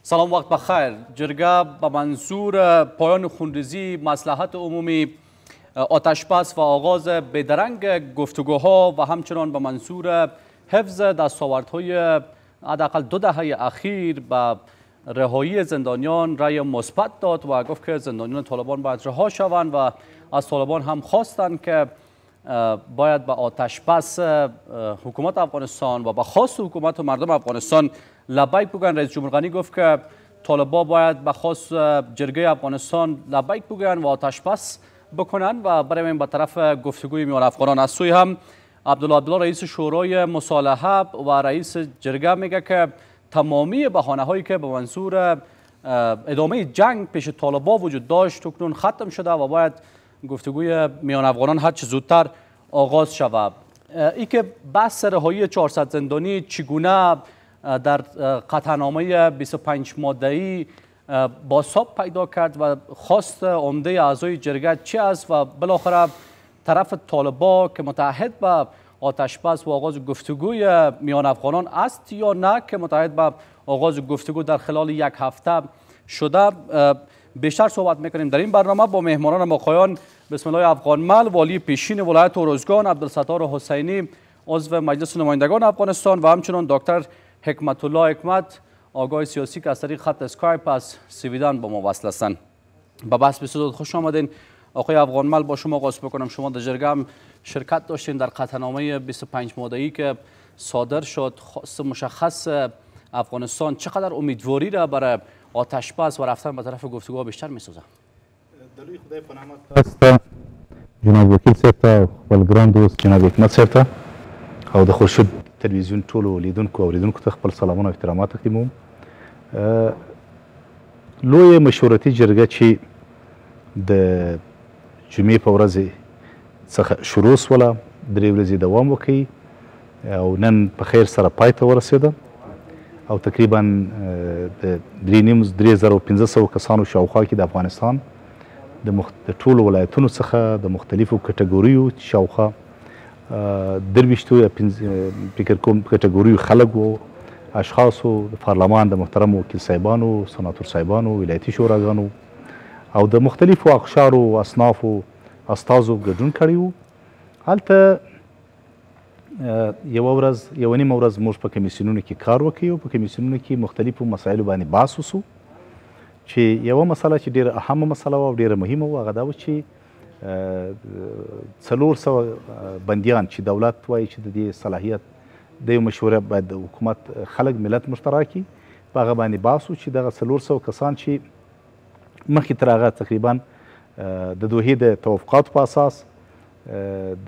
سلام وقت بخیر. جرگه به منظور پایان خونریزی مصلحت عمومی، آتشبس و آغاز بیدرنگ گفتگوها و همچنان به منظور حفظ دستاوردهای حداقل 2 دهه اخیر به رهایی زندانیان رأی مثبت داد و گفت که زندانیان طالبان باید رها شوند و از طالبان هم خواستند که باید به آتشبس حکومت افغانستان و به خواست حکومت و مردم افغانستان لبیک بگن. رئیس جمهور غنی گفت که طالبان باید به خواست جرگه افغانستان لبیک بگن و آتشبس بکنن و بریم به طرف گفتگوی میان افغانان. از سوی هم عبدالله رئیس شورای مصالحه و رئیس جرگه میگه که تمامی بهانه هایی که به منظور ادامه جنگ پیش طالبان وجود داشت اکنون ختم شده و باید گفتگوی میان افغانان هر چه زودتر آغاز شود. ای که بحث رهایی 400 زندانی چگونه در قطعنامه 25 ماده‌ای بازتاب پیدا کرد و خواست عمده اعضای جرگه چی است و بالاخره طرف طالبان که متحد به آتشبس و آغاز گفتگوی میان افغانان است یا نه که متحد به آغاز گفتگو در خلال 1 هفته شده، بیشتر صحبت میکنیم در این برنامه با مهمانان آقایان بسم الله افغانمل، والی پیشین ولایت اروزگان، عبدالستار حسینی، عضو مجلس نمایندگان افغانستان و همچنان دکتر حکمت الله حکمت، آگاه سیاسی که از طریق خط اسکایپ از سویدن با ما وصل هستند. به بحث بسیار خوش آمدین. آقای افغانمل با شما آغاز بکنم. شما در جرگه هم شرکت داشتین در قطعنامه 25 ماده‌ای که صادر شد. خواست مشخص افغانستان چقدر امیدواری را برای آتشبس و رفتن به طرف گفتگوها بیشتر می‌سازه؟ دلوی خدای په نامه تاسو جناب وکیل صاحب ته خپل ګران دوست جناب حکمت صاحب ته او د خورشید تلویزیون ټولو لیدونکو او اوریدونکو ته خپل سلامونه او احترامات تقدیموم. لویه مشورتي جرګه چې د جمعې په ورځ څخه شروع سوله 3 ورځې دوام وکړي او نن په خیر سره پای ته ورسېده او تقریبا د 3500 کسانو شاوخوا کې د افغانستان د ټولو ولایتونو څخه د مختلفو کټګوریو شاوخوا 23 یا فکر کوم کټګوریو خلک وو، اشخاصو، د پارلمان د محترم وکیل صاحبانو، سناتور صاحبانو، ولایتي شوراګانو او د مختلفو اقشارو او اصنافو استازو ګډون کړی وو. هلته یوه نیمه ورځ موږ په کمیسیونونو کې کار وکړو او په کمیسیونونو کې مختلفو مسایلو باندې بحث وسو چې یوه مسله چې ډېره اهمه مسله وه او ډېره مهمه وه هغه دا و چې 400 بندیان چې دولت وایي چې د دې صلاحیت د یو مشوره باید د حکومت خلک ملت مشترکي په هغه باندې بحث و چې دغه 400 کسان چې مخکې تر هغه تقریبا د دوحې د توافقاتو په اساس د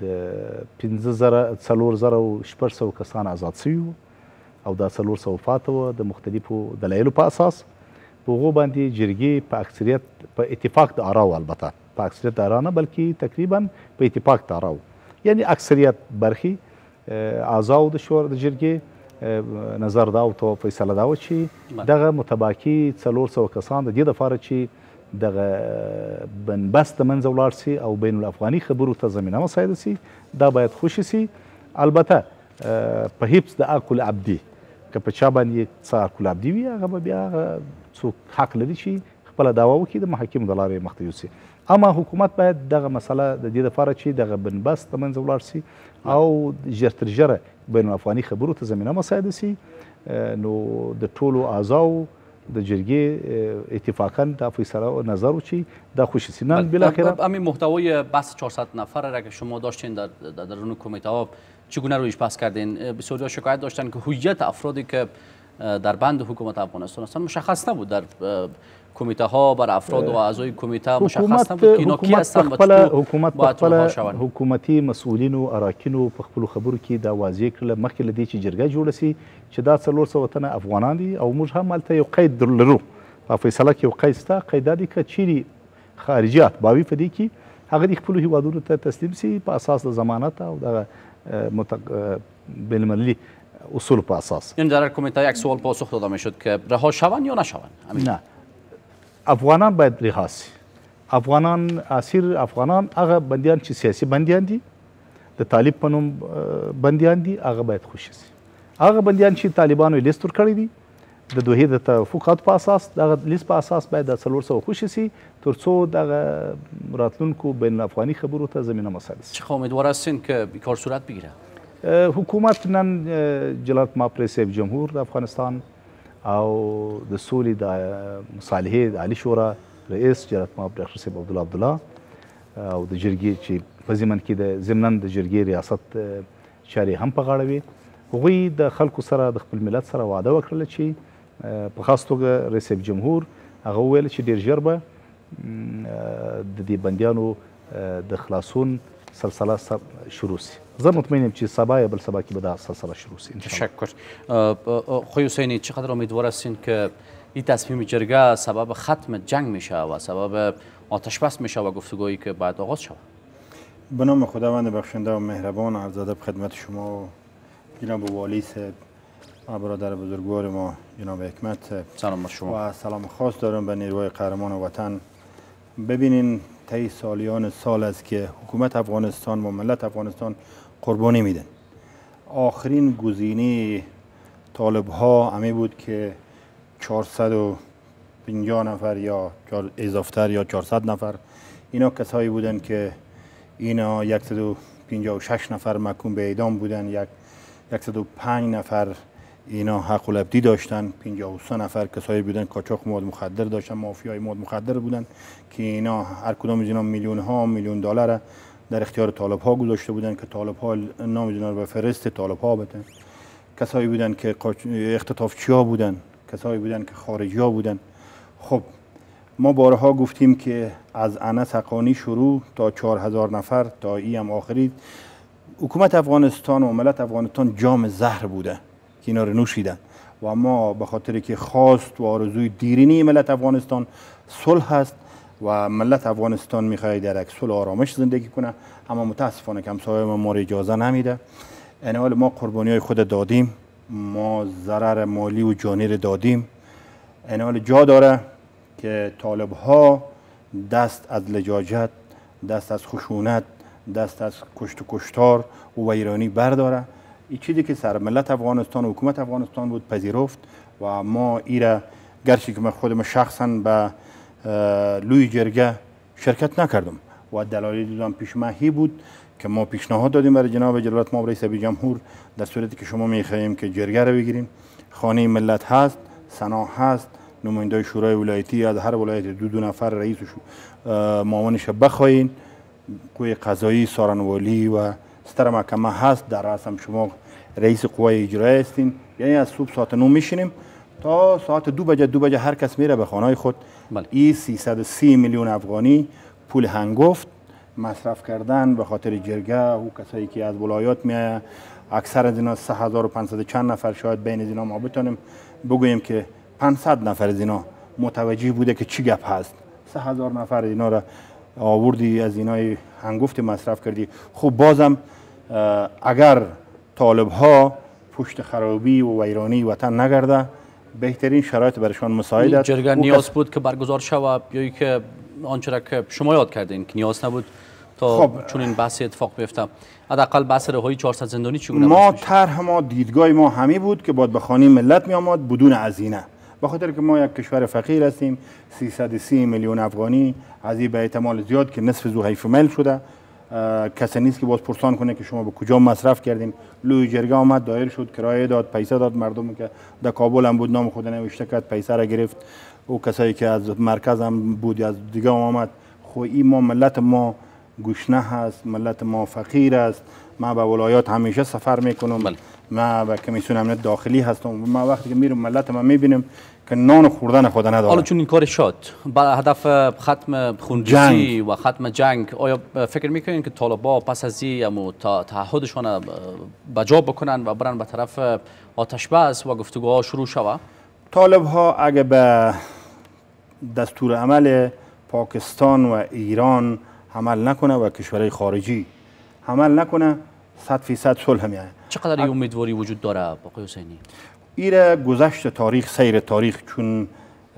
5400 کسان آزاد شوي وو او دا 400 وفات وه د مختلفو دلایلو په اساس. په هغو باندې جرګې په اکثریت په اتفاق د آراو، البته په اکثریت د آرا نه بلکې تقریبا په اتفاق د آراو، یعنی اکثریت برخې اعضاو د جرګې نظر دا او فیصله دا وه چې دغه متباکي 400 کسان د دې دپاره چې دغه بنبست د منځه ولاړ سي او بین الافغاني خبرو ته زمینه مساعده سي، دا باید خوشي سي. البته په حفظ د حق العبدي که په چا باندې څه حق العبدي وي هغه به بیا څوک حق لري چې خپله دعوا وکړي د محاکمو د لارې مخته یوسي. اما حکومت باید دغه مسله د دې دپاره چې دغه بنبست د منځه ولاړ سي او ژر تر ژره بین الافغاني خبرو ته زمینه مساعده سي، نو د ټولو اعضاو د جرګې اتفاقا دا فیصله نظر و چې دا خوشی سی. نن بالاخره همین محتوای بحث 400 نفر را که شما داشتین در درون کمیته ها چگونه رویش بحث کردین؟ بسیاری شکایت داشتن که هویت افرادی که در بند حکومت افغانستان هستند مشخص نبود، در کمیته ها بر افراد و اعضای کمیته مشخص نبود که اینا کی هستند و حکومت حکومتي مسئولینو اراکینو په خپلو خبرو کې دا واضح کړله مخکې له دې چې جرګه جوړه سي چې دا 400 تنه افغانان دي او موږ هم هلته یو قید لرو په فیصله کې یو قید شته. قید دا دی که چیرې خارجیات باوي په دې کې هغه د خپلو هیوادونو ته تسلیم سي په اساس د ضمانت او دغه بین‌المللي اصول په اساس. این در کمیته یک سوال پاسخ داده میشد که رها شوند یا نشوند؟ نه، افغانان باید رها سي. افغانان اسیر افغانان هغه بندیان چې سیاسي بندیان دي د طالب په نوم بندیان دي هغه باید خوشي سي. هغه بندیان چې طالبانو لیست ورکړی دي د دوحې د توافقاتو په اساس دغه لیست په اساس باید د 400 خوشي سي تر څو دغه راتلونکو بین الافغاني خبرو ته زمینه مساعد شي. چه امیدوار هستین که این کار صورت بگیره؟ حکومت نن جلالت مآب رئیس جمهور د افغانستان او د سولې د مصالحې د عالی شورا رئیس جلالت مآب ډاکټر صاحب عبدالله او د جرګې چې په ضمن کې د ضمناً د جرګې ریاست چارې هم په غاړه وي. هغوی د خلکو سره د خپل ملت سره وعده وکړله چې په خاص توګه رئیس جمهور هغه وویل چې ډېر ژر به د دې بندیانو د خلاصون سلسله شروع شي. زه مطمئن یم چې سبا یا بل سبا کې به دا سلسله شروع شي. تشکر. خوی حسینی چقدر امیدوار هستین که این تصمیم جرگه سبب ختم جنگ میشه و سبب آتش بس میشه و گفتگویی که بعد آغاز شود؟ به نام خداوند بخشنده و مهربان عرض ادب خدمت شما و جناب والی صاحب و برادر بزرگوار ما جناب حکمت صاحب. سلام بر شما. و سلام خاص دارم به نیروهای قهرمان وطن. ببینین طی سالیان سال است که حکومت افغانستان و ملت افغانستان قربانی میدن. آخرین گزینه طالب ها همی بود که 450 نفر یا اضافتر یا 400 نفر اینا کسایی بودن که اینا 156 نفر محکوم به اعدام بودن، 105 نفر اینا حق الابدی داشتن، 53 نفر کسایی بودن قاچاق مواد مخدر داشتن، مافیای مواد مخدر بودن که اینا هر کدام از اینا میلیون دلار در اختیار طالب ها گذاشته بودن که طالب ها نام اینا رو به فرست طالب ها بدن. کسایی بودن که اختطافچی ها بودن، کسایی بودن که خارجی ها بودن. خب ما بارها گفتیم که از انس حقانی شروع تا 4000 نفر تا هم آخری حکومت افغانستان و ملت افغانستان جام زهر بوده که اینا رو نوشیدن و ما به خاطر که خواست و آرزوی دیرینی ملت افغانستان صلح هست و ملت افغانستان میخواد در یک صلح آرامش زندگی کنه، اما متاسفانه که همسایه ما رو اجازه نمیده. این حال ما قربانی های خود دادیم، ما ضرر مالی و جانی رو دادیم. این حال جا داره که طالب ها دست از لجاجت، دست از خشونت، دست از کشت و کشتار و ویرانی برداره. این چیزی که سر ملت افغانستان و حکومت افغانستان بود پذیرفت و ما ایره گرچه که من خودم شخصا به لوی جرگه شرکت نکردم و دلایلی دیدم پیش ماهی بود که ما پیشنهاد دادیم برای جناب جلالت مآب رئیس جمهور در صورتی که شما میخواهیم که جرگه رو بگیریم، خانه ملت هست، سنا هست، نماینده شورای ولایتی از هر ولایت دو نفر رئیس و معاونش بخواین، قوه قضایی، سارنوالی و ستر محکمه هست، در رأس هم شما رئیس قوه اجرایی هستین. یعنی از صبح ساعت 9 میشینیم تا ساعت 2 بجه هر کس میره به خانه خود. این 330 میلیون افغانی پول هنگفت مصرف کردن به خاطر جرگه و کسایی که از ولایات میایه، اکثر از اینا 3500 چند نفر، شاید بین از اینا ما بتونیم بگوییم که 500 نفر از اینا متوجه بوده که چی گپ هست. 3000 نفر اینا را آوردی از اینای هنگفت مصرف کردی. خب بازم اگر طالب ها پشت خرابی و ویرانی وطن نگرده، بهترین شرایط برشان مساعد است. جرگه نیاز بود که برگزار شود یا که آنچه را که شما یاد کردین که نیاز نبود تا خب چون این بحث اتفاق بیفته؟ حداقل بحث رهایی 400 زندانی چگونه ما طرح ما دیدگاه ما همی بود که باید به خانه ملت می آمد بدون هزینه، به خاطر که ما یک کشور فقیر هستیم. 330 میلیون افغانی از این به احتمال زیاد که نصف زو حیف میل شده، کسی نیست که باز پرسان کنه که شما به کجا مصرف کردین. لوی جرگه آمد، دایر شد، کرایه داد، پیسه داد، مردم که در کابل هم بود نام خود نوشته کرد، پیسه را گرفت. او کسایی که از مرکز هم بود از دیگه آمد. خو این ما ملت ما گشنه هست، ملت ما فقیر است. ما به ولایات همیشه سفر میکنم، ما به کمیسیون امنیت داخلی هستم. ما وقتی که میرم ملت ما میبینیم که نان خوردن خود نداره. حالا چون این کار شد با هدف ختم خونریزی و ختم جنگ، آیا فکر میکنین که طالبا پس از این تعهدشان بجا بکنن و برن به طرف آتش بس و گفتگوها شروع شود؟ طالب ها اگه به دستور عمل پاکستان و ایران عمل نکنه و کشورهای خارجی عمل نکنه، 100% صلح میاد. چقدر این امیدواری وجود داره آقای حسینی؟ ایره گذشت تاریخ، سیر تاریخ، چون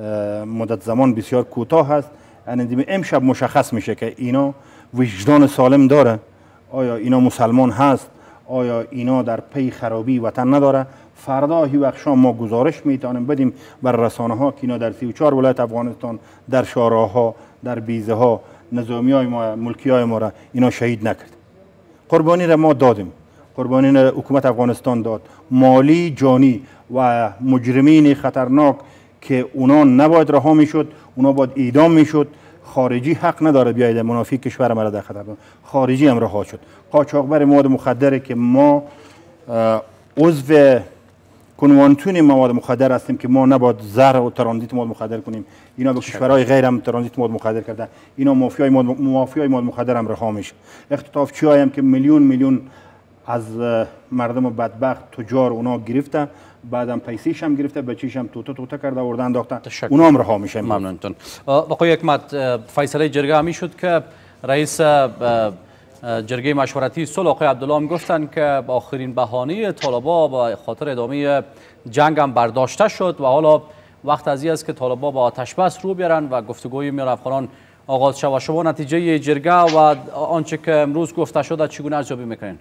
مدت زمان بسیار کوتاه هست، یعنی امشب مشخص میشه که اینا وجدان سالم داره. آیا اینا مسلمان هست؟ آیا اینا در پی خرابی وطن نداره؟ فردا هی وقت شام ما گزارش میتونیم بدیم بر رسانه ها که اینا در 34 ولایت افغانستان در شاراها در بیزه ها نظامی های ما ملکی های ما را اینا شهید نکرد. قربانی را ما دادیم، قربانی را حکومت افغانستان داد، مالی جانی و مجرمین خطرناک که اونا نباید رها میشد، اونا باید اعدام میشد. خارجی حق نداره بیاید منافی کشور ما را در خطر. خارجی هم رها شد. قاچاقبر مواد مخدره که ما عضو کنوانتون مواد مخدر هستیم که ما نباید زهر و ترانزیت مواد مخدر کنیم. اینا به کشورهای غیر هم ترانزیت مواد مخدر کردن. اینا مافیای مواد مخدر هم رها میشه. اختطافچی‌هایی هم که میلیون از مردم بدبخت تجار اونا گرفته، بعدم پیسیش هم گرفته، بچیش هم توته کرده آورده انداختن، اونا هم رها میشه. ممنونتون. آقای حکمت، فیصله جرگه همی شد که رئیس جرگه مشورتی صلح آقای عبدالله هم گفتن که آخرین بهانه طالبا با خاطر ادامه جنگ هم برداشته شد و حالا وقت از این است که طالبا با آتش بس رو بیارن و گفتگوی میان افغانان آغاز شود. شما نتیجه جرگه و آنچه که امروز گفته شده چگونه ارزیابی میکنین؟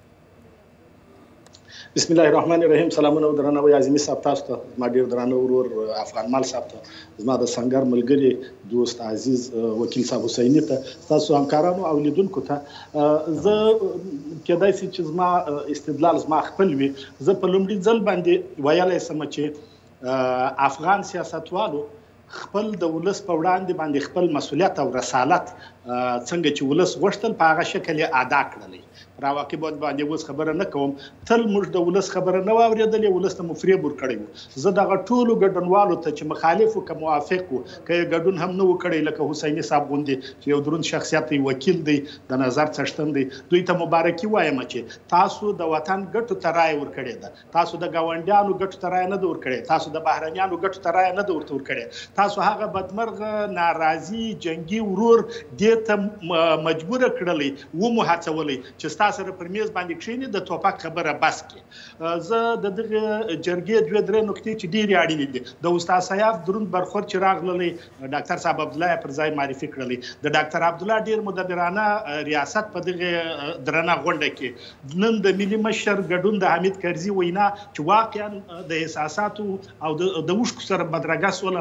بسم الله الرحمن الرحیم. سلامونه و درناوی عظیمي صاحب تاسو ته، زما ډېر درانه ورور افغان مال صاحب ته، زما د سنگر ملګری دوست عزیز وکیل صاحب حسیني ته، تاسو همکارانو او لیدونکو ته، زه کېدای شي چې زما استدلال زما خپل وي. زه په لومړي ځل باندې ویلی شم چې افغان سیاستوالو خپل د ولس په وړاندې باندې خپل مسؤلیت او رسالت څنګه چې ولس غوښتل په هغه شکل یې ادا کړلی. راواقع باندې اوس خبره نه کوم، تل موږ د ولس خبره نه واورېدلې، ولس ته مو فریب ورکړی وو. زه دغه ټولو ګډونوالو ته چې مخالف و که موافق و که یې ګډون هم نه و کړی، لکه حسیني صاحب غوندې چې یو دروند شخصیت دی، وکیل دی، د نظر څښتن دی، دوی ته مبارکي وایم چې تاسو د وطن ګټو ته رایه ورکړې ده، تاسو د ګاونډیانو ګټو ته رایه نه ده ورکړې، تاسو د بهرنیانو ګټو ته رایه نه ده ورته ورکړې، تاسو هغه بدمرغه ناراضي جنګي ورور دې ته مجبوره کړلی ومو هڅولی چې ستا سره پر میز باندې کښېني د ټوپک خبره بس کړي. زه د دغه جرګې دوې درې نکتې چې ډېرې اړینې دي، د استاد سیاف دروند برخورد چې راغلی، ډاکټر صاحب عبدالله یې پر ځای معرفي کړلی، د ډاکټر عبدالله ډېر مدبرانه ریاست په دغه درنه غونډه کې، نن د ملي مشر ګډون د حمید کرزي وینا چې واقعا د احساساتو او د اوښکو سره بدرګه سوله،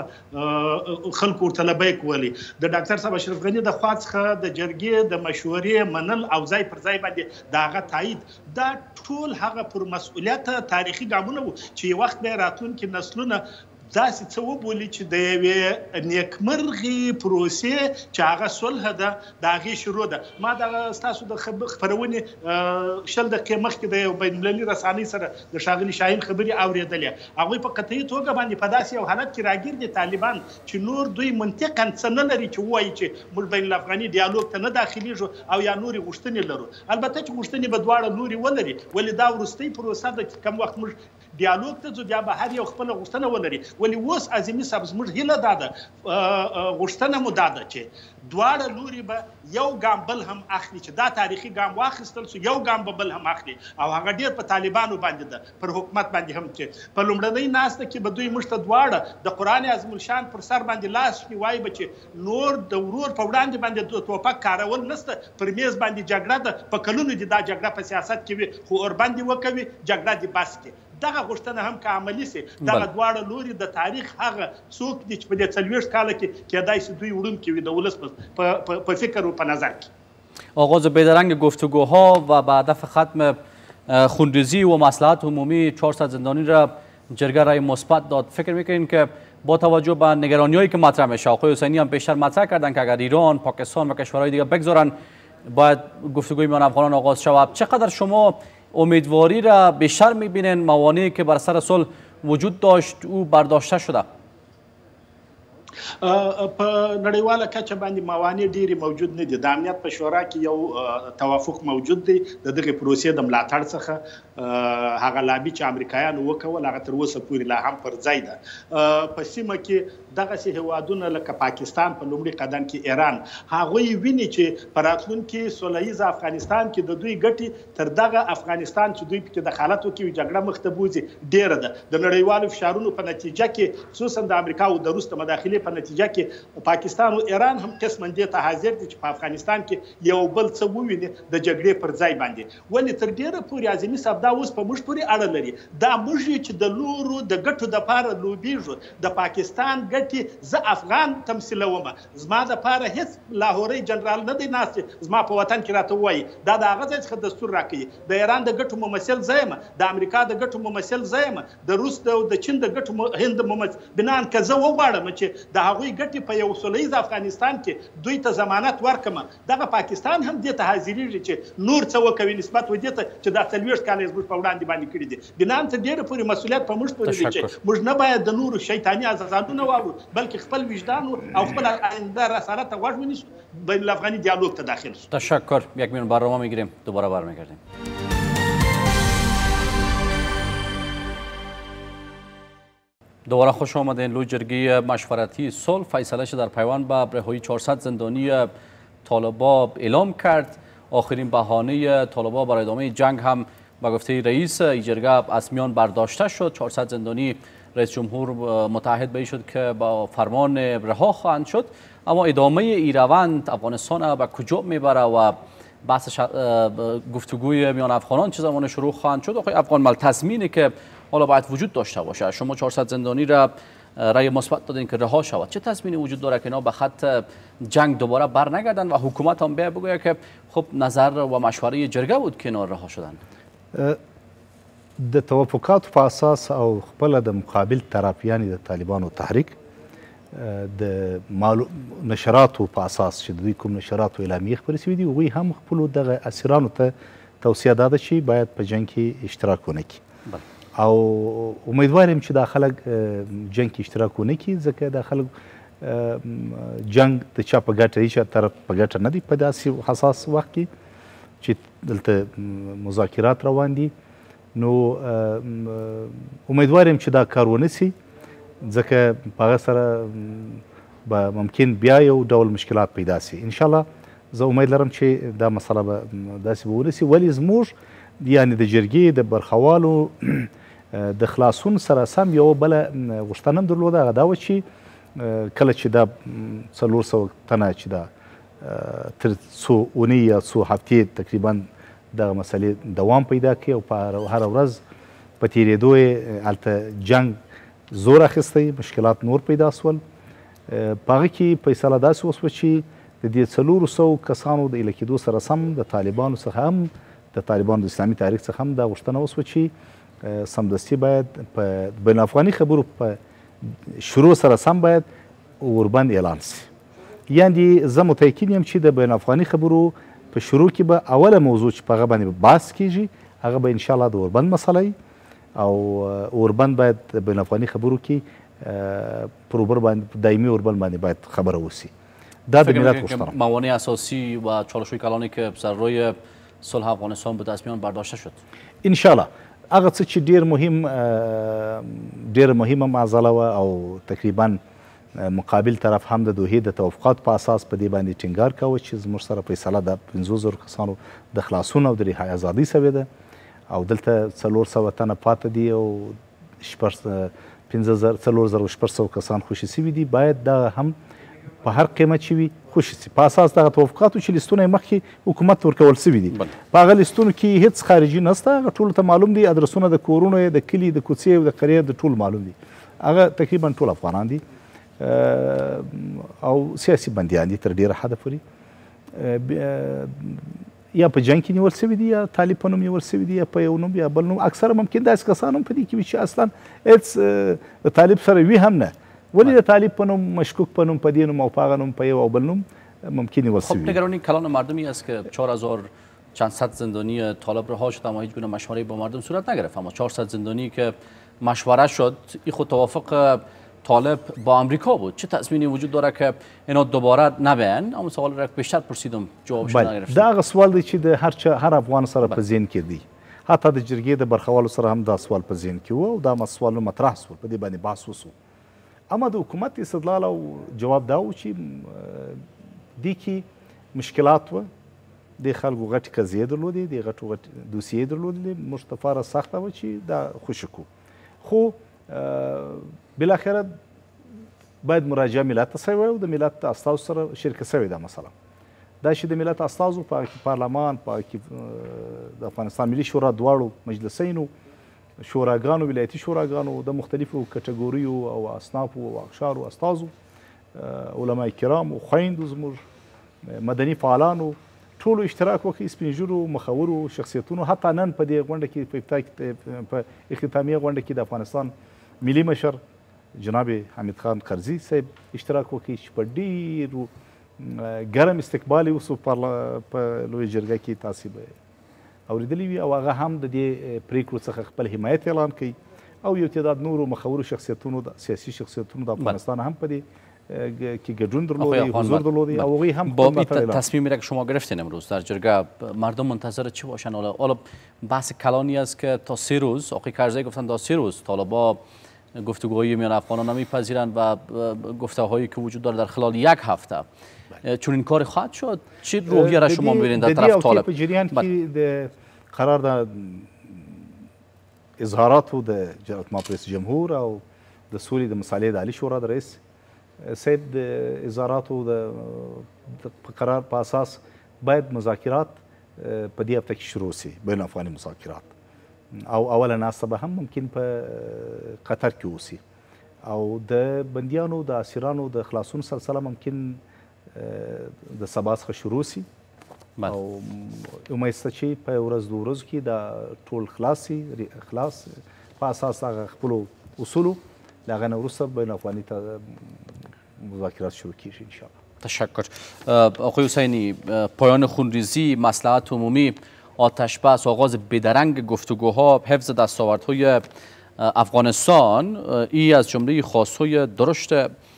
خلکو ورته لبیک ویلي، د ډاکټر صاحب اشرف غني د خوا څخه د جرګې د مشورې منل او ځای پر ځای باندې د هغه تایید، دا ټول هغه پر مسؤلیت تاریخي ګامونه وو چې یو وخت به راتلونکي نسلونه داسې څه وبولي چې د یوې نیکمرغې پروسې چې هغه صلح ده د هغې شروع ده. ما دغه ستاسو د خپرونې 10 دقیقې مخکې د یو بین المللي رسانۍ سره د ښاغلي شاهین خبرې اورېدلې. هغوی په قطعي توګه باندې په داسې یو حالت کې راګیر دي طالبان چې نور دوی منطقاً څه نه لري چې ووایي چې موږ بین الافغاني ډیالوګ ته نه داخلیږو او یا نورې غوښتنې لرو. البته چې غوښتنې به دواړه لوري ولري، ولې دا وروستۍ پروسه ده چې کم وخت موږ ډیالوګ ته ځو بیا به هر یو خپله غوښتنه ولري. ولې اوس عظیمي صاحب زموږ هیله دا ده، غوښتنه مو دا ده چې دواړه لوري به یو ګام بل هم اخلي، چې دا تاریخي ګام واخیستل سو، یو ګام به بل هم اخلي، او هغه ډېر په طالبانو باندې ده، پر حکومت باندې هم چې په لومړنۍ ناسته کې به دوی موږ ته دواړه د قرآن عظیم الشان پر سر باندې لاس کړي، وایي به چې نور د ورور په وړاندې باندې توپک کارول نشته، پر میز باندې جګړه ده، په کلونو دې دا جګړه په سیاست کې وي، خو اوربند دې وکوي، جګړه دې بس کړي. دغه غوښتنه هم که عملي سي، دغه دواړه لوري د تاریخ هغه څوک دي چې په دې 40 کاله کې کېدای شي دوی وړونکي وي د ولس په فکر و په نظر کې. آغاز بیدرنگ گفتگوها و به هدف ختم خونریزی و مصلحت عمومی 400 زندانی را جرگه رای مثبت داد. فکر میکنین که با توجه به نگرانی‌هایی که مطرح میشه، آقای حسینی هم بیشتر مطرح کردن که اگر ایران، پاکستان و کشورهای دیگه بگذارن باید گفتگوی میان افغانان آغاز شود، چقدر شما امیدواری را بیشتر میبینین موانعی که بر سر صلح وجود داشت او برداشته شده؟ په نړیواله کچه باندې موانع ډېرې موجود نه دي. د امنیت په شورا کې یو توافق موجود دی د دغې پروسې د ملاتړ څخه. هغه لابي چې امریکایانو وکول هغه تر اوسه پورې لا هم پر ځای ده. په سیمه کې دغسې هیوادونه لکه پاکستان، په لومړي قدم کې ایران، هغوی ویني چې په راتلونکي سوله ییز افغانستان کې د دوی ګټې تر دغه افغانستان چې دوی پکې دخالت وکړي جګړه مخ ته بوځي ډېره ده. د نړیوالو فشارونو په نتیجه کې خصوصا د امریکا او د روس د مداخلې په نتیجه کې پاکستان او ایران هم قسما دې ته حاضر دي چې په افغانستان کې یو بل څه وویني د جګړې پر ځای باندې. ولې تر ډېره پورې اعظمي صاحب دا اوس په موږ پورې اړه لري. دا موږ چې د لورو د ګټو دپاره لوبېږو، د پاکستان ګټې زه افغان تمثیلوم، زما دپاره هېڅ لاهوري جنرال نه دی ناست زما په وطن کې راته ووایي دا د هغه ځای څخه دستور راکوي. د ایران د ګټو ممثل زه یم، د امریکا د ګټو ممثل زه یم، د روس د چین د ګټو هند ممثل. بنان که زه وغواړم چې د هغوی ګټې په یو سوله ییز افغانستان کې دوی ته ضمانت ورکړم، دغه پاکستان هم دې ته حاضرېږي چې نور څه وکوي نسبت و دې ته چې دا 40 کاله یې زموږ په وړاندې باندې کړي دي. بنان ته ډېره پورې مسؤلیت په موږ پورې دی چې موږ نه باید د نورو شیطاني اذانونه واورو، بلکې خپل وجدان او خپل آینده رسالت ته غوږ ونیسو، بین الافغاني دیالوگ ته داخل شو. تشکر. یک میون برنامه میگیریم، دوباره برمیگردیم. دوباره خوش آمدین. لوی جرگه مشورتی صلح فیصله شد در پیوند به رهایی 400 زندانی طالبان اعلام کرد. آخرین بهانه طالبان برای ادامه جنگ هم به گفته رئیس این جرگه از میان برداشته شد. 400 زندانی رئیس جمهور متعهد به این شد که با فرمان رها خواهند شد. اما ادامه این روند افغانستان به کجا میبره و بحث گفتگوی میان افغانان چه زمان شروع خواهند شد؟ آقای افغان مل تصمیمی که حالا باید وجود داشته باشه، شما 400 زندانی را رأی مثبت دادین که رها شود، چه تصمیمی وجود داره که اینا به خط جنگ دوباره بر نگردن و حکومت هم بیا بگوید که خب نظر و مشوره جرگه بود که اینا رها شدن؟ د توافقاتو په اساس او خپل د مقابل طرف یعنی د طالبانو تحریک د نشراتو په اساس چې دوی کوم نشراتو اعلامیې خپرې شوي دي، هغوی هم خپلو دغه اسیرانو ته توصیه دا ده چې باید په جنګ کې اشتراک ونه کړي. او امیدوار یم چې دا خلک جنګ کې اشتراک ونه کړي، ځکه دا خلک جنګ د چا په ګټه هیڅ طرف په ګټه نه دی په داسې حساس وخت کې چې دلته مذاکرات روان دي. نو امیدوار یم چې دا کار ونه سي، ځکه په هغه سره به ممکن بیا یو ډول مشکلات پیدا سي. انشاءالله زه امید لرم چې دا مسله به داسې به ونه سي. ولې زموږ یعنې د جرګې د برخوالو د خلاصون سره سم یوه بله غوښتنه هم درلوده، هغه دا وه چې کله چې دا 400 تنه چې دا تر څو اونۍ یا څو هفتې تقریبا دغه مسلې دوام پیدا کړي او په هره ورځ په تېرېدو یې هلته جنګ زور اخیستی، مشکلات نور پیدا سول. په هغه کې فیصله داسې وسوه چې د دې 400 کسانو د ایله کېدو سره سم د طالبانو څخه هم د طالبانو د اسلامي تحریک څخه هم دا غوښتنه وسوه چې سمدستي باید په بین الافغاني خبرو په شروع سره سم باید اوربند اعلان سي. یعنې زه متیقن یم چې د بین الافغاني خبرو په شروع کې به اوله موضوع چې په هغه باندې بحث کیږي هغه به انشاءالله د اوربند مسله او اوربند باید بین الافغاني خبرو کې پر اوبر باندې دایمي اوربند باندې باید خبره وسی. دا د ملت غوښتنه. موانع اساسی و چالش‌های کلانی که سر روی صلح افغانستان به دست میان برداشته شد انشاءالله. هغه څه چې ډېر مهمه معضله وه او تقریبا مقابل طرف هم د دوحې د توافقات په اساس په دې باندې ټینګار کاوه چې زموږ سره فیصله د 500,000 کسانو د خلاصون او د رهایي ازادۍ سوې ده او دلته 400 تنه پاته دي او 4,600 کسان خوشي سوي دي. باید دا هم په هر قیمت چې وي خوشي سي په اساس دغه توافقاتو چې لیستونه یې مخکې حکومت ته ورکول سوي دي. په هغه لیستونو کې هېڅ خارجي نسته، هغه ټولو ته معلوم دي، ادرسونه د کورونو یې د کلي د کوڅې او د قریې د ټول معلوم دي، هغه تقریبا ټول افغانان دي او سیاسي بندیان دي تر ډېره حده پورې، یا په جنګ کې نیول سوي دي یا طالب په نوم نیول سوي دي یا په یو نوم یا بل نوم. اکثره ممکن داسې کسان هم په دې کې وي چې اصلا هېڅ د طالب سره وي هم نه، ولی د طالب په نوم مشکوک په نوم په دې نوم او په هغه نوم په یو او بل نوم ممکن نیول سوي. خب نگرانی کلان مردمی است که 4,000 چند صد زندانی طالب رها شد اما هیچ گونه مشوره‌ای با مردم صورت نگرفت. اما 400 زندانی که مشوره شد، این خود توافق طالب با امریکا بود. چه تصمیمی وجود داره که اینا دوباره نبین؟ اما سوال را بیشتر پرسیدم جوابش نگرفتم. دا هغه سوال دی چې د هر افغان سره په ذهن کې دی، حتی د جرګې د برخوالو سره هم دا سوال په ذهن کې و او دا سوالونه مطرح سول، په دې باندې بحث وسو. اما د حکومت استدلال او جواب دا و چې دې کې مشکلات و، د خلکو غټې قضیې درلودې، د غټو دوسیې درلودې، موږ لپاره سخته وه چې دا خوشي کړو. خو بالاخره باید مراجعه ملت ته شوی او د ملت استازو سره شریک شوی ده. مثلا دا چې د ملت استازو په پارلمان په د افغانستان ملي شورا دواړو مجلسینو شوراګانو ولایتي شوراګانو د مختلفو کټګوریو او اصنافو او اقشارو استازو علما کرامو خویندو زموږ مدني فعالانو ټولو اشتراک وکړي، سپین ږیرو مخورو شخصیتونو. حتی نن په دې غونډه کې په اختتامیه غونډه کې د افغانستان ملي مشر جناب حمید خان کرزي صاحب اشتراک وکړي چې په ډېرو ګرم استقبال یې وسو په لویه جرګه کې. تاسې به اورېدلی وي او هغه هم د دې پریکړو څخه خپل حمایت اعلان کوي او یو تعداد نورو مخورو شخصیتونو د سیاسي شخصیتونو د افغانستان هم په دې که گډون درلودی، حضور درلودی او هغوی هم با این تصمیمی را که شما گرفتین امروز در جرگه مردم منتظر چی باشن؟ حالا بحث کلانی است که تا 3 روز آقای کرزی گفتن تا 3 روز طالبا گفتگوهای میان افغانان نمیپذیرند و گفته‌هایی که وجود داره در خلال 1 هفته چون این کار خواهد شد. چی روحیه را شما می‌بینید در طرف طالب؟ په جریان کې د قرار د اظهاراتو د جمهوریت رئیس جمهور او د سولې د مصالحې د عالی شورا د رئیس صاحب د اظهاراتو د قرار په اساس باید مذاکرات په دې هفته کې شروع سي، بین افغاني مذاکرات. او اوله ناسته به هم ممکن په قطر کې وسي او د بندیانو د اسیرانو د خلاصون سلسله ممکن د سبا څخه شروع سي او امید شته چې په ورځ 2 ورځو کې دا ټول خلاص په اساس هغه خپلو اصولو له هغه نه وروسته بین افغاني مذاکرات شروع کیږي انشاءالله. تشکر. آقای حسینی، پایان خونریزی، مصلحت عمومی، آتش بس، آغاز بیدرنگ گفتگوها، حفظ دستاوردهای افغانستان، این از جمله خواستهای درشت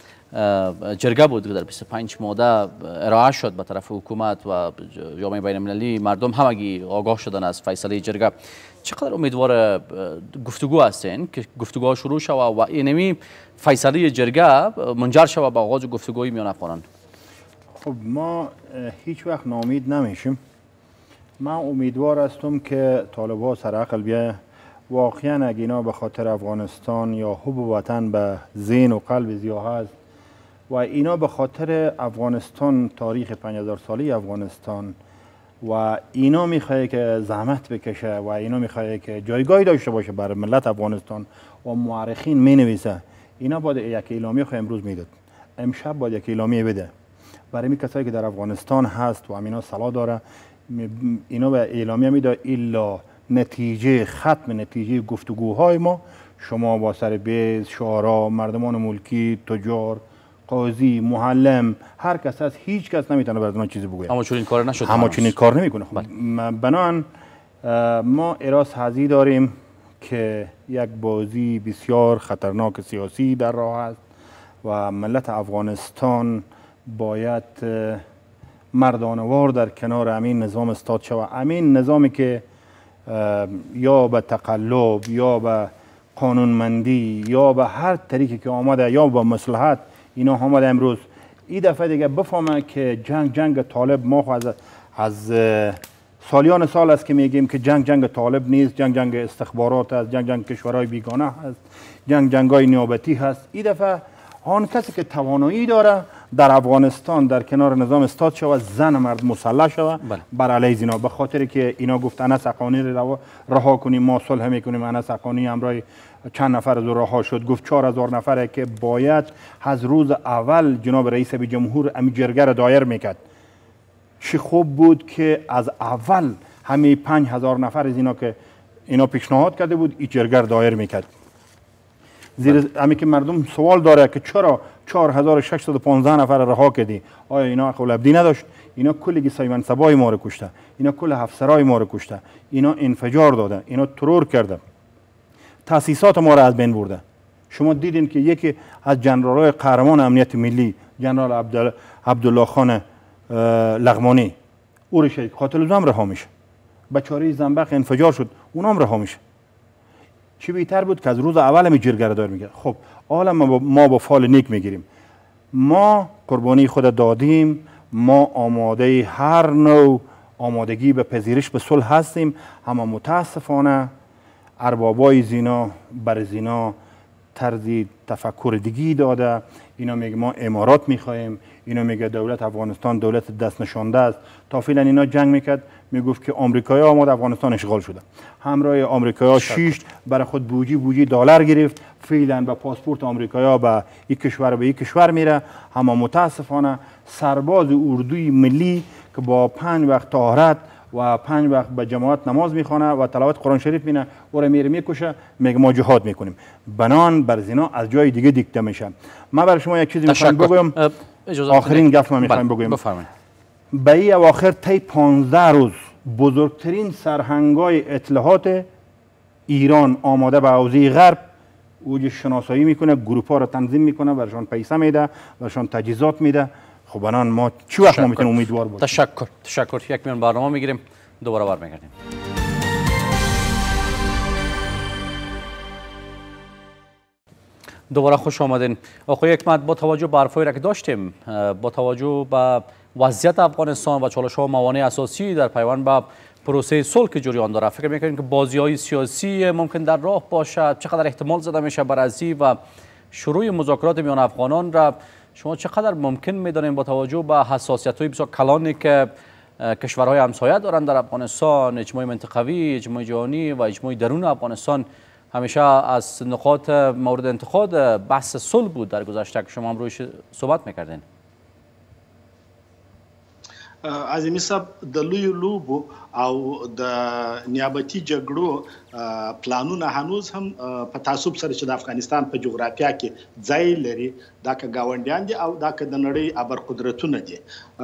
جرگه بود که در 25 ماده ارائه شد به طرف حکومت و جامعه بین المللی. مردم همگی آگاه شدن از فیصله جرگه. چقدر امیدوار گفتگو هستین که گفتگوها شروع شود و اینمی فیصله جرگه منجر شود به آغاز گفتگوی میان افغانان؟ خب ما هیچ وقت ناامید نمیشیم. من امیدوار هستم که طالب‌ها سر عقل بیا واقعا اگه اینا به خاطر افغانستان یا حب وطن به ذهن و قلب زیا هست و اینا به خاطر افغانستان، تاریخ 5000 سالی افغانستان و اینا میخواه که زحمت بکشه و اینا میخواه که جایگاهی داشته باشه برای ملت افغانستان و مورخین مینویسه، اینا باید یک اعلامیه خو امروز میداد، امشب باید یک اعلامیه بده برای می کسایی که در افغانستان هست و اینا صلاح داره. اینا به اعلامیه میداد الا نتیجه ختم نتیجه گفتگوهای ما، شما با سر بیز، شعرا، مردمان ملکی، تجار، قاضی، معلم، هر کس هست، هیچ کس نمیتونه برای من چیزی بگه. اما چون این کار نشد، اما چون این کار نمیکنه. بنابراین ما اراس حاضی داریم که یک بازی بسیار خطرناک سیاسی در راه است و ملت افغانستان باید مردانوار در کنار امین نظام استاد شود. امین نظامی که یا به تقلب یا به قانونمندی یا به هر طریقی که آمده یا به مصلحت اینا آمده امروز این دفعه دیگه بفهمه که جنگ طالب ما از سالیان سال است که میگیم که جنگ طالب نیست، جنگ استخبارات است، جنگ کشورهای بیگانه هست، جنگای نیابتی هست. این دفعه آن کسی که توانایی داره در افغانستان در کنار نظام استاد شود، زن مرد مسلح شود بر علیه اینا. به خاطر که اینا گفت انس حقانی رو رها کنیم، ما صلح میکنیم. انس حقانی همراه چند نفر از رها شد، گفت 4000 نفره که باید از روز اول جناب رئیس جمهور امی جرگه را دایر میکرد. چه خوب بود که از اول همه 5000 نفر از اینا که اینا پیشنهاد کرده بود این جرگه را دایر میکرد. زیر امی که مردم سوال داره که چرا 4615 نفر رها کردی؟ آیا اینا عقل ابدی نداشت؟ اینا کلی سایمن سبای ما رو کشته، اینا کل افسرای ما رو کشته، اینا انفجار داده، اینا ترور کرده، تاسیسات ما رو از بین برده. شما دیدین که یکی از جنرالای قهرمان امنیت ملی جنرال عبدالله خان لغمانی او رو شهید قاتل زم رها میشه. بچاره زنبق انفجار شد، اونام رها میشه. چی بهتر بود که از روز اول می جرگه دار میگه. خب حالا ما با فال نیک میگیریم، ما قربانی خود دادیم، ما آماده هر نوع آمادگی به پذیرش به صلح هستیم. اما متاسفانه اربابای زینا بر زینا طرز تفکر دیگی داده. اینا میگه ما امارات میخوایم، اینا میگه دولت افغانستان دولت دست نشانده است. تا فعلا اینا جنگ میکرد، میگفت که آمریکایی‌ها آمد افغانستان اشغال شده، همراه آمریکایی‌ها 6 برای خود بوجی دلار گرفت. فعلا با پاسپورت آمریکایی‌ها به یک کشور به یک کشور میره. اما متاسفانه سرباز اردوی ملی که با 5 وقت طهارت و 5 وقت به جماعت نماز میخونه و تلاوت قرآن شریف مینه، او را میره میکشه، میگه ما جهاد میکنیم. بنان بر زنا از جای دیگه دیکته میشه. من برای شما یک چیزی میخوام بگم، آخرین گفت من میخوام بگم. به این اواخر طی 15 روز بزرگترین سرهنگای اطلاعات ایران آماده به حوزه غرب اوج شناسایی میکنه، گروپ ها را تنظیم میکنه، برشان پیسه میده، برشان تجهیزات میده. خب الان ما چی وقت ما میتونیم امیدوار باشیم؟ تشکر. یک میان برنامه میگیریم، دوباره برمیگردیم. دوباره خوش آمدین. آقای حکمت، با توجه به حرفایی را که داشتیم، با توجه به وضعیت افغانستان و چالش‌ها و موانع اساسی در پیوند به پروسه صلح که جریان داره، فکر می‌کنید که بازی‌های سیاسی ممکن در راه باشد؟ چقدر احتمال زده میشه بررسی و شروع مذاکرات میان افغانان را شما چقدر ممکن می‌دانید با توجه به حساسیت‌های بسیار کلانی که کشورهای همسایه دارند در افغانستان، اجماع منطقوی، اجماع جهانی و اجماع درون افغانستان همیشه از نقاط مورد انتقاد بحث صلح بود در گذشته که شما هم رویش صحبت می‌کردین. عظیمی صاحب، د لویو لوبو او د نیابتي جګړو پلانونه هنوز هم په تعصب سره چې د افغانستان په جغرافیا کې ځای لري، دا که ګاونډیان دي او دا که د نړۍ ابرقدرتونه دي.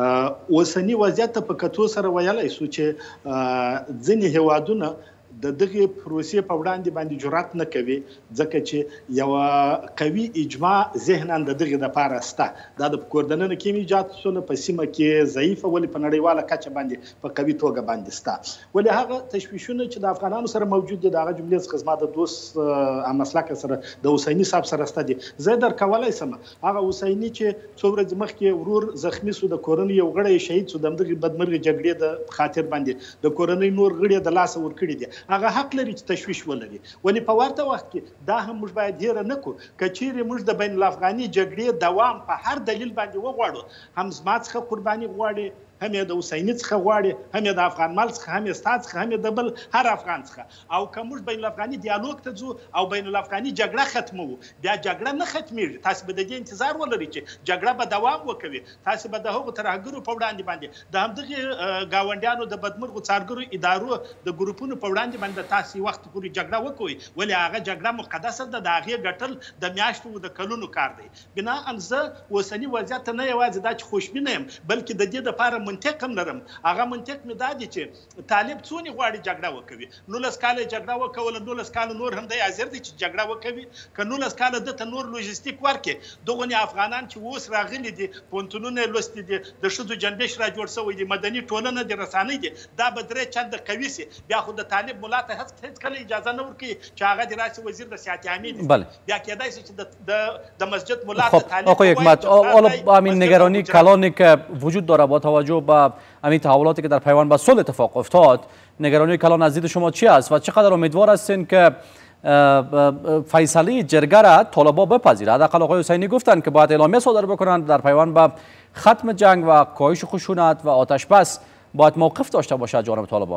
اوسني وضعیت ته په کتو سره ویلی سو چې ځینې هیوادونه د دغه پروسې په وړاندې باندې جرأت نه کوي، ځکه چې یوه قوي اجماع ذهنا د دغې دپاره شته. دا د کور دننه کې هم ایجاد شوله، په سیمه کې ضعیفه، ولې په نړیواله کچه باندې په قوي توګه باندې شته. ولې هغه تشویشونه چې د افغانانو سره موجود دي، د هغه جملې څخه زما د دوست هممسلکه سره د حسیني صاحب سره شته دي. زه در کولی شم هغه حسیني چې څو ورځې مخکې ورور زخمي سو، د کورنۍ یو غړی شهید سو د همدغې بدمرغې جګړې د خاطر باندې، د کورنۍ نور غړي د لاسه ورکړي دي. هغه حق لري چې تشویش ولري، ولې په ورته وخت کې دا هم موږ باید هیره نه کړو که چیرې موږ د بین الافغاني جګړې دوام په هر دلیل باندې وغواړو، هم زما څخه قرباني غواړي، هم یې د حسیني څخه غواړي، هم یې د افغان مال څخه، هم یې ستا څخه، هم یې د بل هر افغان څخه. او که موږ بین الافغاني دیالوګ ته ځو او بین الافغاني جګړه ختموو، بیا جګړه نه ختمیږي. تاسو به د دې انتظار ولرئ چې جګړه به دوام وکوي. تاسو به د هغو ترهګرو په وړاندې باندې، د همدغې ګاونډیانو د بدمرغو څارګرو ادارو د ګروپونو په وړاندې باندې تاسو وخت پورې جګړه وکوئ، ولې هغه جګړه مقدسه ده، د هغې ګټل د میاشتو د کلونو کار دی. بناء زه اوسني وضعیت ته نه یوازې دا چې خوشبینه یم، بلکې د دې دپاره منطق هم لرم. هغه منطق مې دا دی چې طالب څونې غواړي جګړه وکوي. 19 کاله یې جګړه وکوله، 19 کاله نور هم دی حاضر دی چې جګړه وکوي. که 19 کاله دته نور لوژستیک ورکړي، دغونې افغانان چې اوس راغلي دي، پوهنتونونه یې لوستي دي، د ښځو جنبش را جوړ شوی دی، مدني ټولنه دي، رسانۍ دي، دا به 3 چنده قوي سي. بیا خو د طالب ملا ته هېڅکله اجازه نه ورکوي چې هغه دې راشي وزیر د صحت عامې دي. بیا کېدای شي چې د مسجد ملا ته طالب. آقای حکمت، حالا همین نگرانی کلانی که وجود داره با توجه به همین تحولاتی که در پیوند به صلح اتفاق افتاد، نگرانی کلان از دید شما چی است و چقدر امیدوار هستین که فیصله جرگه را طالبان بپذیره؟ حداقل آقای حسینی گفتن که باید اعلامیه صادر بکنند در پیوند به ختم جنگ و کاهش خشونت و آتش بس باید موقف داشته باشد جانب طالبان.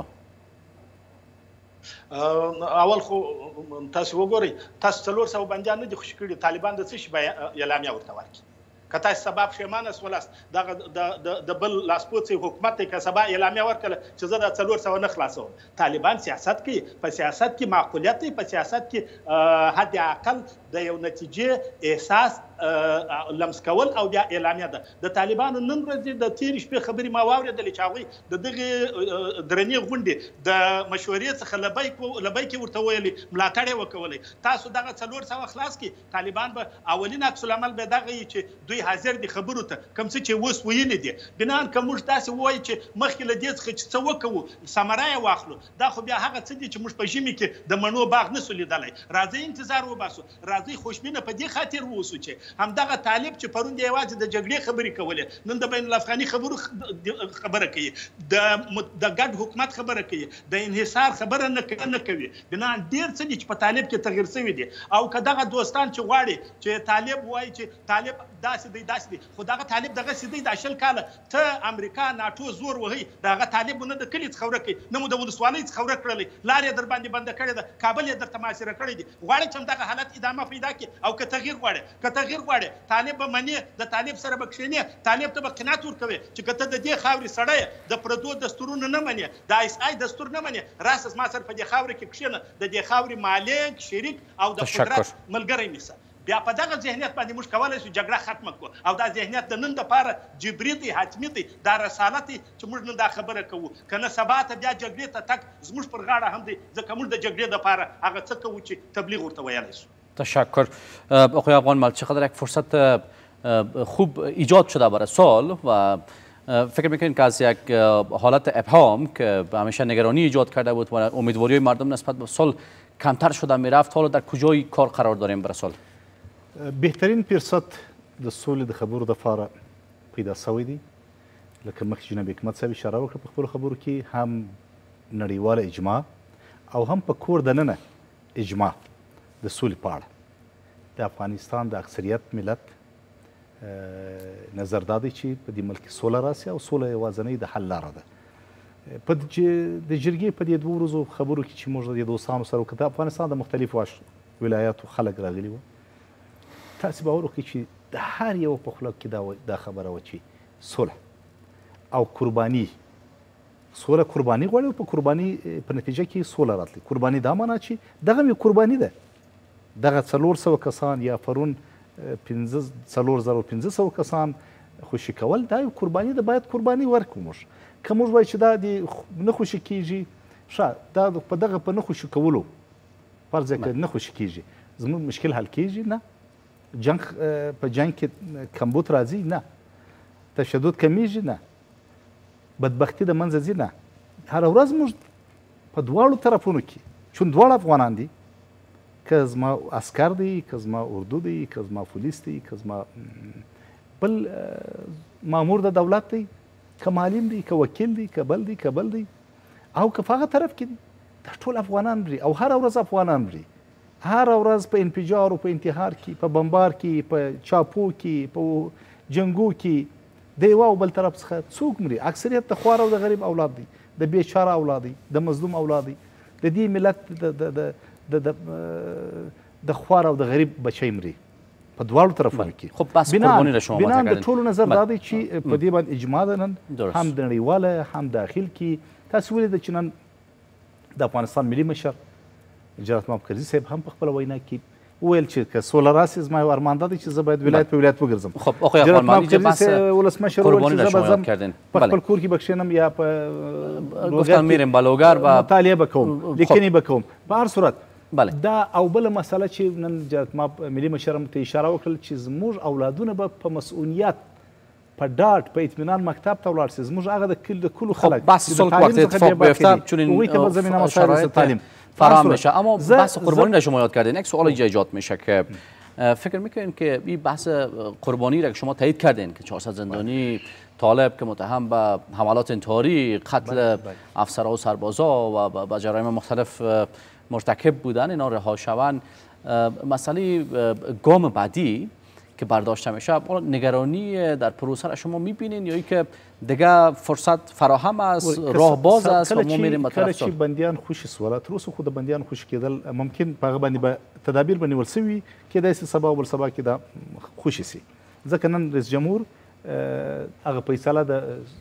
اول خو تاسو وګورئ، تاسو 400 بندیان نه دي خوشي کړي، طالبان د څه شي اعلامیه ورته ورکړي؟ که تاسو سبا پښیمانه سولاست دغه د بل لاسپوڅي حکومت که سبا اعلامیه ورکړه چې زه د 400 نه خلاصوم. طالبان سیاست کوي، په سیاست کې معقولیت دی، په سیاست کې حد اقل د یو نتیجې احساس لمس کول او بیا اعلامیه ده. د طالبانو نن ورځې د تېرې شپې خبرې ما واورېدلې چې هغوی د دغې درنې غونډې د مشورې څخه لبیکې ورته ویلې، ملاتړ یې وکولی. تاسو دغه 400 خلاص کړي، طالبان به اولین عکس العمل به دغه وي چې دوی حاضر دي خبرو ته، کوم څه چې اوس ویلي دي. بنان که موږ داسې ووایو چې مخکې له دې څخه چې څه وکوو ثمره یې واخلو، دا خو بیا هغه څه دي چې موږ په ژمي کې د مڼو باغ نه سو لیدلی. راځئ انتظار وباسو، راځئ خوشبینه په دې خاطر واوسو چې همدغه طالب چې پرون د یوازې د جګړې خبرې کولې نن د بین الافغاني خبرو خبره کوي د ګډ حکومت خبره کوي د انحصار خبره نه کوي بنا ډېر څه دي چې په طالب کې تغیر شوي دي او که دغه دوستان چې غواړي چې طالب وایي چې طالب داسې دی خو دغه طالب دغسې دی دا 20 کاله ته امریکا ناټو زور وهي دغه طالب نه د کلي څخه ورک کړي نه مو د ولسوالۍ څخه ورک کړلی لار یې در باندې بنده کړې ده کابل یې درته محاصره کړی دي غواړي چې همدغه حالت ادامه پیدا کړي او که تغیر غواړي طالب به منې د طالب سره به کښېنې طالب ته به قناعت ورکوي چې که ته د دې خاورې سړی د پردو دستورونه نه منې د ISI دستور نه منې راسه زما سره په دې خاوره کې کښېنه د دې خاورې مالک شریک او د قدرت ملګری نیسه بیا په دغه ذهنیت باندې موږ کولی شو جګړه ختمه کړو او دا ذهنیت د نن دپاره جبري دی حتمي دی دا رسالت دی چې موږ نن دا خبره کوو که نه سبا ته بیا جګړې ته تګ زموږ پر غاړه هم دی ځکه موږ د جګړې دپاره هغه څه کوو چې تبلیغ ورته ویلی شو. تشکر آقای افغان مل، چقدر یک فرصت خوب ایجاد شده برای سال و فکر میکنین که از یک حالت ابهام که همیشه نگرانی ایجاد کرده بود و امیدواری مردم نسبت به سال کمتر شده میرفت حالا در کجای کار قرار داریم برای سال؟ بهترین فرصت د سولې د خبرو دپاره پیدا سوی دی لکه مخکې جناب حکمت صاحب اشاره وکړه په خپلو خبرو کې هم نړیواله اجماع او هم په کور دننه اجماع د سولې په اړه د افغانستان د اکثریت ملت نظر دا دی چې په دې ملک کې سوله راسي او سوله یوازینۍ د حل لاره ده. په د جرګې په دې 2 ورځو خبرو کې چې موږ د دوستانو سره وکړو د افغانستان د مختلفو ولایاتو خلک راغلي وو تاسو باور وکړئ چې د هر یو په خوله کې دا خبره وه چې صلح او قرباني سوله قرباني غواړي او په قرباني په نتیجه کې سوله راتلی قرباني دا معنا چې دغه یو قرباني ده دغه 400 کسان یا پرون 4500 کسان خوشي کول دا یو قرباني ده باید قرباني ورکړو موږ که موږ وایو چې دا نه خوشي کیږي ښه دا په دغه په نه خوشي کولو فرض که نه خوشي کیږي زموږ مشکل حل کیږي نه جنگ په جنگ کې کمبود راځي نه تشدد کمیږي نه بدبختي د منځه ځي نه هره ورځ موږ په دواړو طرفونو کې چون دواړه افغانان دي که زما عسکر دی که زما اردو دی که زما پولیس دی که زما بل مامور د دولت دی که معلم دی که وکیل دی که بل دی او که په هغه طرف کې دی دا ټول افغانان مري او هره ورځ افغانان مري هر ورځ په انفجار او په انتحار کې په بمبار کې په چاپو کې په جنګو کې د یو او بل طرف څخه څوک مري اکثریت د خوار او د غریب اولاد دي د بیچاره اولاد دي د مظلوم اولاد دي د دې ملت د خوار او د غریب بچی مري په دواړو طرفونو کې خب بس قربانی را شما بنا د ټولو نظر دا دی چې په دې باندې اجماع ده نن هم نړیواله هم داخل کې تاسو ولیدل چې نن د افغانستان ملي مشر جناب محمد کرزي صاحب هم په خپله وینا کې وویل چې که سوله راسي زما یو ارمان دا دی چې زه باید ولایت په ولایت وګرځم. خب آقای افغان مل بحث ولسمشر قربانی را شما یاد کردین په خپل کور کې بکشینم یا په گفتن میریم بلوگر و مطالعه بکوم لیکنی بکوم په هر صورت دا او بله مسله چې نن جناب ملي مشر هم ته اشاره وکړل چې زموږ اولادونه به په مسؤلیت په ډاډ په اطمینان مکتب ته ولاړ شي زموږ هغه د کلو خلک بس صلح وقت اتفاق بیفته چون شرایط تعلیم فراهم میشه. اما بحث قربانی را شما یاد کردین یک سوال اینجا ایجاد میشه که فکر میکنین که این بحث قربانی را که شما تایید کردین که 400 زندانی طالب که متهم به حملات انتحاری قتل افسرها و سربازا و به جرایم مختلف مرتکب بودن اینا رها شوند مسئله گام بعدی که برداشته میشه نگرانی در پروسه را شما میبینین یا اینکه دیگه فرصت فراهم است راه باز است و ما میریم به طرف کله چې بندیان خوشي سول تر اوسه خو د بندیان خوشي کېدل ممکن په هغه باندې به تدابیر بنیول سوي کېدای شي سبا او بل سبا کې دا خوشي سي ځکه نن رئیس جمهور هغه فیصله د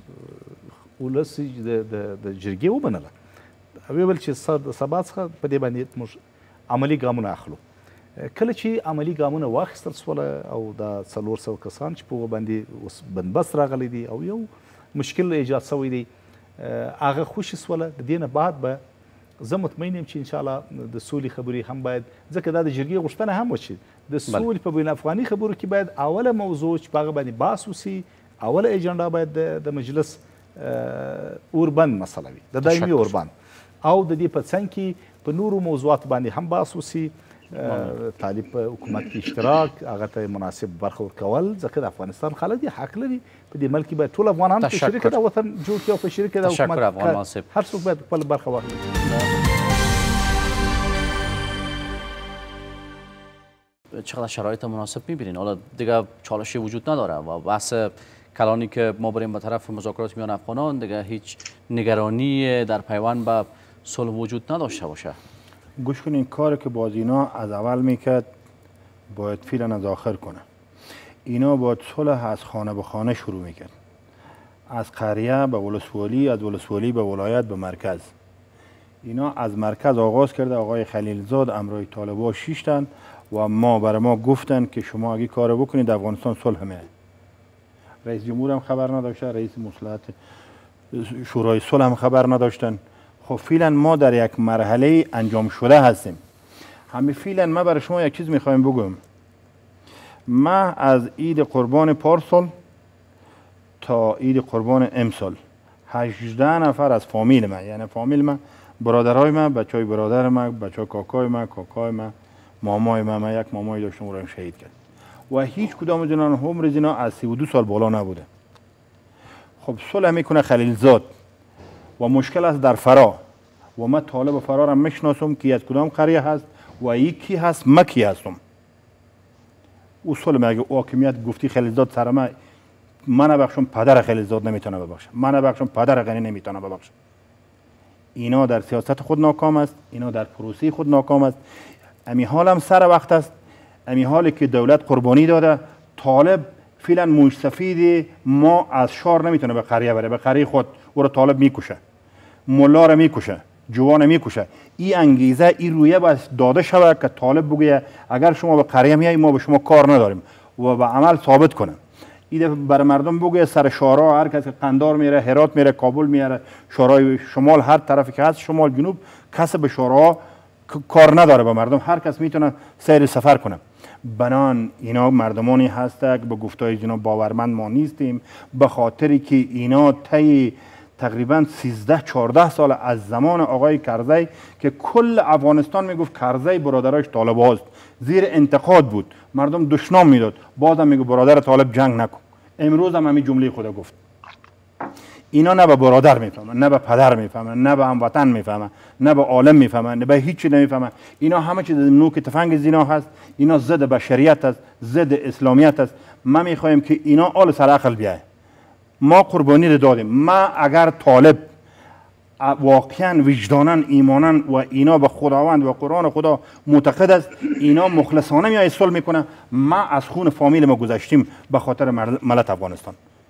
ولس د جرګې ومنله ویل چې سبا څخه په دې باندې موږ عملي ګامونه اخلو کله چې عملي ګامونه واخیستل سوله او دا 400 کسان چې په هغه باندې اوس بندبست راغلی دي او یو مشکل ایجاد شوی دی هغه خوشي سوله د دې نه بعد به زه مطمئن یم چې انشاءالله د سولې خبرې هم باید ځکه دا د جرګې غوښتنه هم وشي د سولې په بین افغاني خبرو کې باید اوله موضوع چې په هغه باندې بحث وسي اوله ایجنډا باید د مجلس اوربند مسله وي د دایمي اوربند او د دې په څنګ کې په نورو موضوعات باندې هم بحث وسي طالب حکومت کې اشتراک هغه ته مناسب برخه ورکول ځکه د افغانستان خلک دي حق لري په دې ملک کې باید ټول افغانان په شریکه د وطن جوړ کړي او په شریکه د حکومت هر څوک باید خپل برخه واخلي. چقدر شرایط مناسب می‌بینین؟ حالا دیگه چالشی وجود نداره و بحث کلانی که ما بریم به طرف مذاکرات میان افغانان دیگه هیچ نگرانی در پیوند به صلح وجود نداشته باشه. گوش کنین، کاری که باز اینا از اول میکرد باید فعلا از آخر کنه. اینا باید صلح از خانه به خانه شروع میکرد، از قریه به ولسوالی، از ولسوالی به ولایت به مرکز. اینا از مرکز آغاز کرده. آقای خلیلزاد امرای طالبا 6 تن و برای ما گفتن که شما اگه کار بکنید افغانستان صلح میاد. رئیس جمهور هم خبر نداشته، رئیس مصلحت شورای صلح هم خبر نداشتن. خب فعلا ما در یک مرحله انجام شده هستیم. همین فعلا ما برای شما یک چیز میخوایم بگم. ما از عید قربان پارسال تا عید قربان امسال 18 نفر از فامیل ما، یعنی فامیل ما، برادرای ما، بچهای برادر ما، بچهای کاکای ما، کاکای ما، مامای ما یک مامای داشتم اون رو شهید کرد و هیچ کدام از اینا عمر اینا از 32 سال بالا نبوده. خب صلح میکنه خلیلزاد و مشکل است در فرا و ما طالب فرا را میشناسم که از کدام قریه هست و یکی هست مکی هستم. او صلح میگه حاکمیت گفتی خلیلزاد سر من نبخشم، پدر خلیلزاد نمیتونه ببخشه، من نبخشم، پدر غنی نمیتونه ببخشه. اینا در سیاست خود ناکام است، اینا در پروسه خود ناکام است. امی حال هم سر وقت است. امی حالی که دولت قربانی داده، طالب فعلا مستفید ما از شار نمیتونه به قریه بره، به قریه خود او را طالب میکشه، ملا را میکشه، جوان میکشه. این انگیزه، این رویه باید داده شود که طالب بگه اگر شما به قریه میای ما به شما کار نداریم و به عمل ثابت کنه. این برای مردم بگه سر شورا هر کسی قندار میره، هرات میره، کابل میره، شورای شمال هر طرفی که هست، شمال جنوب، کس به شورا کار نداره. به مردم هر کس میتونه سیر سفر کنه. بنان اینا مردمانی هست که به گفتای جناب باورمند ما نیستیم، به خاطری که اینا طی تقریبا 13-14 سال از زمان آقای کرزی که کل افغانستان میگفت کرزی برادرش طالب هاست، زیر انتقاد بود، مردم دشنام میداد، بازم میگه برادر طالب جنگ نکن. امروز هم همین جمله خود گفت. اینا نه به برادر میفهمن، نه به پدر میفهمن، نه به هموطن میفهمن، نه به عالم میفهمن، نه به هیچ نمیفهمن. اینا همه چیز نوک تفنگ زینا هست. اینا ضد بشریت است، ضد اسلامیت است. ما میخوایم که اینا آل سر عقل بیای. ما قربانی رو دادیم. ما اگر طالب واقعا وجدانن ایمانن و اینا به خداوند و قرآن خدا معتقد است، اینا مخلصانه میای صلح میکنه. ما از خون فامیل ما گذشتیم به خاطر ملت افغانستان.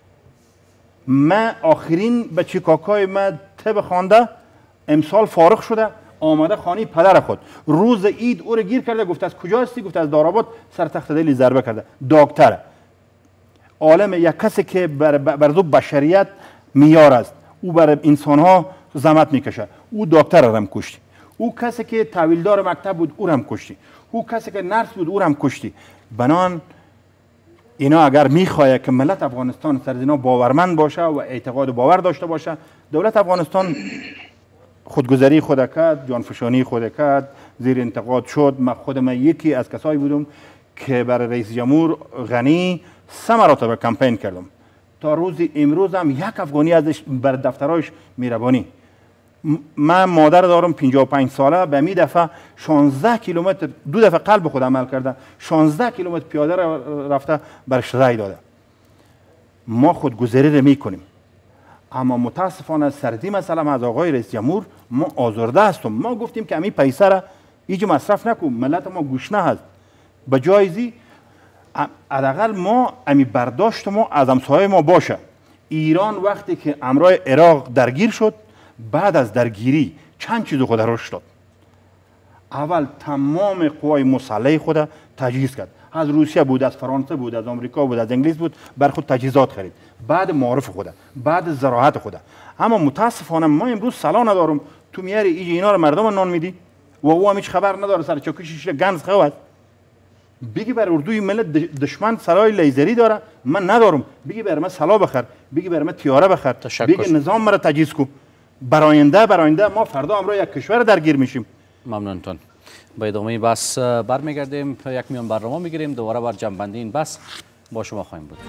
ما آخرین بچه کاکای ما طب خوانده، امسال فارغ شده، آمده خانه پدر خود. روز عید او رو گیر کرده، گفت از کجا هستی؟ گفت از دارآباد. سر تخت دلی ضربه کرده. دکتر عالم، یک کسی که بر دو بشریت میار است، او بر انسان ها زحمت میکشه، او دکتر را هم کشتی. او کسی که تحویلدار مکتب بود او را هم کشتی. او کسی که نرس بود او را هم کشتی. بنان اینا اگر میخواد که ملت افغانستان سر اینا باورمند باشه و اعتقاد و باور داشته باشه، دولت افغانستان خودگذری خود کرد، جانفشانی خود کرد، زیر انتقاد شد. من یکی از کسایی بودم که برای رئیس جمهور غنی 3 مرتبه کمپین کردم. تا روز امروز هم یک افغانی ازش بر دفترش میربانی. من مادر دارم 55 ساله، به می دفعه 16 کیلومتر 2 دفعه قلب خود عمل کرده، 16 کیلومتر پیاده رفته برش رای داده. ما خودگذری رو میکنیم، اما متاسفانه سردی مثلا از آقای رئیس جمهور ما آزرده هستم. ما گفتیم که امی پیسه را ایجا مصرف نکن، ملت ما گوشنه هست. به جایزی حداقل ما امی برداشت ما از همسایه ما باشه. ایران وقتی که امرای عراق درگیر شد، بعد از درگیری چند چیز خود رشد داد. اول تمام قوای مسلح خود تجهیز کرد. از روسیه بود، از فرانسه بود، از آمریکا بود، از انگلیس بود، بر خود تجهیزات خرید. بعد معارف خود، بعد زراعت خود. اما متاسفانه ما امروز سلا ندارم. تو میاری اینا رو مردم نان میدی و او هم هیچ خبر نداره. سر چوکیش گنز خواهد بگی بر اردوی ملت دشمن سلاح لیزری داره، من ندارم. بگی بر من سلاح بخر، بگی بر من تیاره بخر، بگی نظام مرا تجهیز کو. براینده ما فردا امروز یک کشور درگیر میشیم. ممنونتون. به ادامه بحث برمیگردیم، یک میان برنامه میگیریم، دوباره بر جنبندی این بحث با شما خواهیم بود.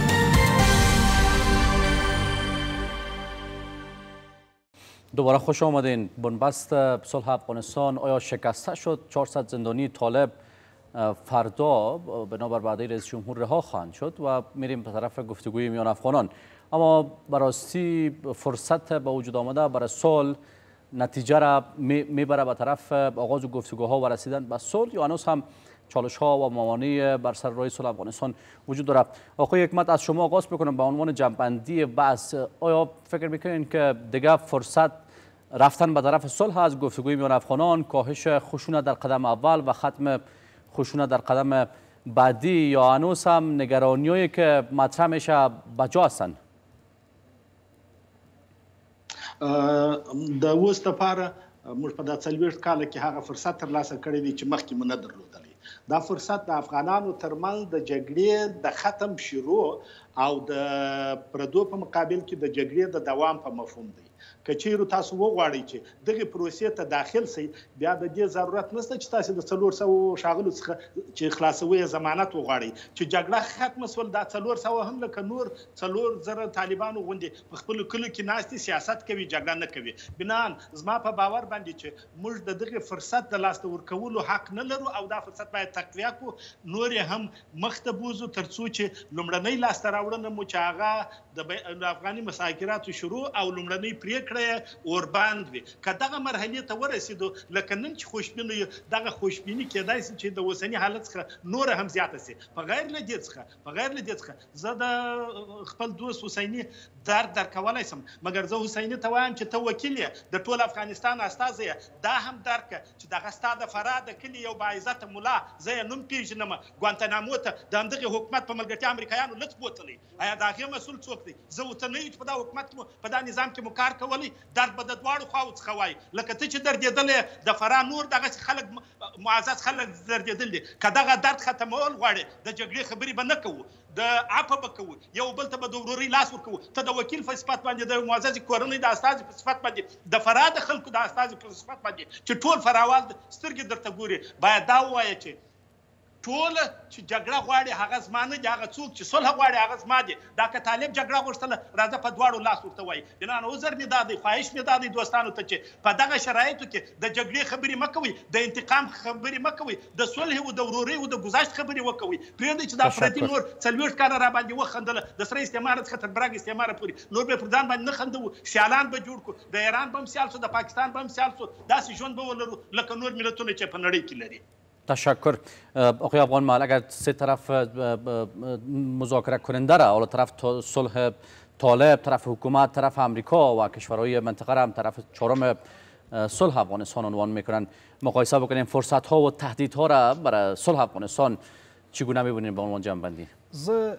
دوباره خوش آمدین. بنبست صلح افغانستان آیا شکسته شد؟ 400 زندانی طالب فردا بنابر وعده رئیس جمهور رها خواهند شد و میریم به طرف گفتگوی میان افغانان. اما براستی فرصت به وجود آمده برای صلح نتیجه را میبره به طرف آغاز گفتگوها و رسیدن به صلح، یا هنوز هم چالش ها و موانع بر سر راه صلح افغانستان وجود دارد؟ آقای حکمت، از شما آغاز بکنم به عنوان جنبندی بحث. آیا فکر میکنین که دیگه فرصت رفتن به طرف صلح از گفتگوی میان افغانان، کاهش خشونت در قدم اول و ختم خشونت در قدم بعدی، یا هنوز هم نگرانیایی که مطرح میشه بجا هستن؟ د اوس لپاره موږ په دا 40 کاله کې هغه فرصت ترلاسه کړی دی چې مخکې مو نه درلودلی. دا فرصت د افغانانو ترمنځ د جګړې د ختم شروع او د پردو په مقابل کې د جګړې د دوام په مفهوم دی. که چیرې تاسو وغواړئ چې دغه پروسې ته داخل شئ، بیا د دې ضرورت نشته چې تاسو د 400 ښاغلو څخه چې خلاصوي ضمانت وغواړئ چې جګړه ختمه شول. دا 400 هم لکه نور 4000 طالبانو غوندې په خپلو کلیو کې ناستې سیاست کوي، جګړه نه کوي. بنان زما په باور باندې چې موږ د دغه فرصت د لاسته ورکولو حق نه لرو او دا فرصت باید تقویه کړو، نور هم مخ ته بوځو تر څو چې لومړنۍ لاسته راوړنه مو چې هغه د افغاني مذاکراتو شروع او لومړنۍ پریکړه اورباند وي. که دغه مرحلې ته ورسېدو لکه نن چې خوشبینه یو، دغه خوشبیني کېدای شي چې د اوسني حالت څخه نور هم زیاته شي. په غیر له دې څخه زه د خپل دوست حسیني درد درکولی شم، مګر زه حسیني ته وایم چې ته وکیل یې، د ټول افغانستان استازی یې، دا هم درک چې دغه ستا د فراه د کلي یو باعزته ملا، زه یې نوم پېژنم، ګوانتانامو ته د همدغې حکومت په ملګرتیا امریکایانو لڅ بوتلی. آیا د هغې مسؤل څوک دی؟ زه ورته نه یم چې په دا حکومت کې په دا نظام کې مو کار کولی. درد به د دواړو خواو څخه وایي، لکه ته چې دردېدلی د فراه نور دغسې خلک معزز خلک دردېدل دي. که دغه درد ختمول غواړې د جګړې خبرې به نه کوو، د عفو به کوو، یو بل ته به د ورورۍ لاس ورکوو. ته د وکیل په صفت باندې، د معززې کورنۍ د استازي په صفت باندې، د فراه د خلکو د استازي په صفت باندې چې ټول فراوال سترګې درته ګوري، باید دا ووایه چې ټول چې جګړه غواړي هغه زما نه دي، هغه څوک چې صلح غواړي هغه زما دي. دا که طالب جګړه غوښتله راځه په دواړو لاس ورته وایي. بنان عذر مې دا دی، خواهش مې دا دی دوستانو ته چې په دغه شرایطو کې د جګړې خبرې مه کوئ، د انتقام خبرې مه کوئ، د صلح او د ورورۍ او د ګذشت خبرې وکوئ. پرېږدئ چې دا پردي نور 40 کاله را باندې وخندله، د سره استعمار څخه تر برګ استعماره پورې نور به پر ځان باندې نه خندوو، سیالان به جوړ کړو، د ایران به هم سیال شو، د پاکستان به هم سیال شو، داسې ژوند به ولرو لکه نور ملتونه چې په نړۍ کې لري. تشکر. آقای افغان محل، اگر سه طرف مذاکره کننده را، حالا طرف صلح طالب، طرف حکومت، طرف امریکا و کشورهای منطقه را هم طرف چهارم صلح افغانستان عنوان میکنن، مقایسه بکنیم فرصت ها و تهدید ها را برای صلح افغانستان چگونه میبینید به عنوان جنبندی؟ زه